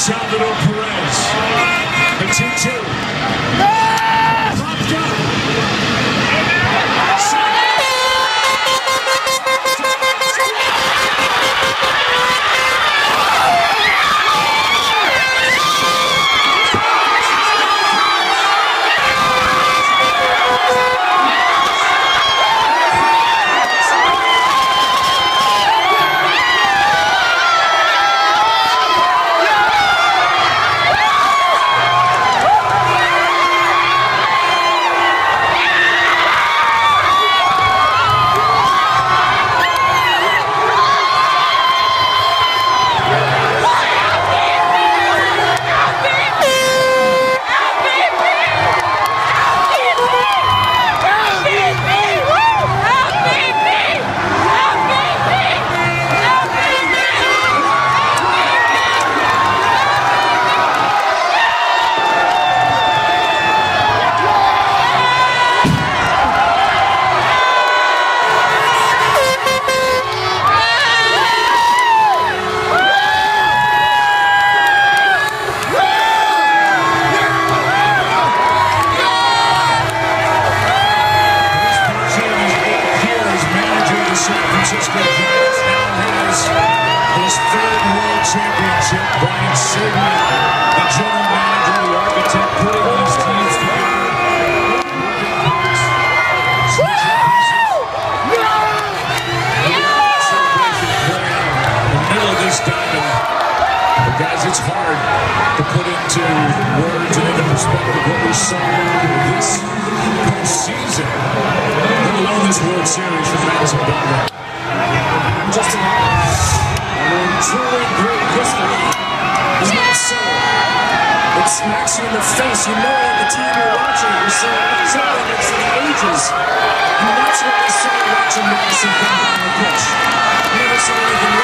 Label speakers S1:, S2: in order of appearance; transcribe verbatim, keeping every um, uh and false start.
S1: Salvador Perez. The two two. Popped up. Championship, Brian Civic, the general manager, the architect, putting these teams together. In the middle of this diamond, but guys, it's hard to put into words and into perspective what we saw this postseason, let alone this World Series from Madison. Just truly great history is not subtle. It smacks you in the face. You know at the time you're watching it, you're saying something that's for the ages. And that's what we saw watching Madison come down the pitch. Never saw anything